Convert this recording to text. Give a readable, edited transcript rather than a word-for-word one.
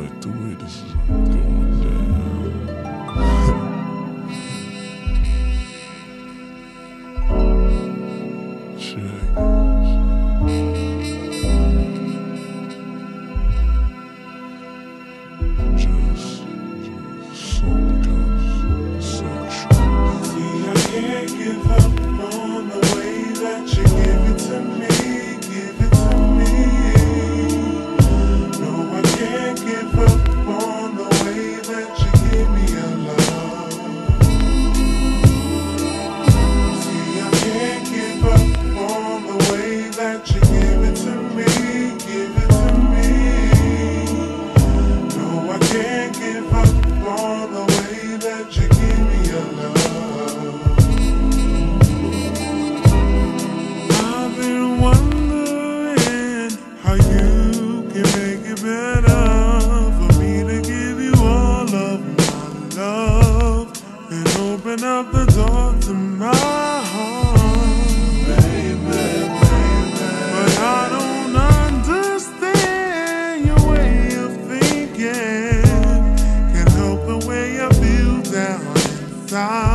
like the way this is going down. Check. Just some kind of sexual. See, I can't give up on the way that you give it to me, give it to me. No, I can't give up on the way that you give me your love. See, I can't give up on the way that you give it to me, give it to me. No, I can't give up on the way that you give me your love. I've been wondering how you can make it better for me to give you all of my love and open up the door to my heart, baby. But I don't understand your way of thinking. Can't help the way I feel down inside.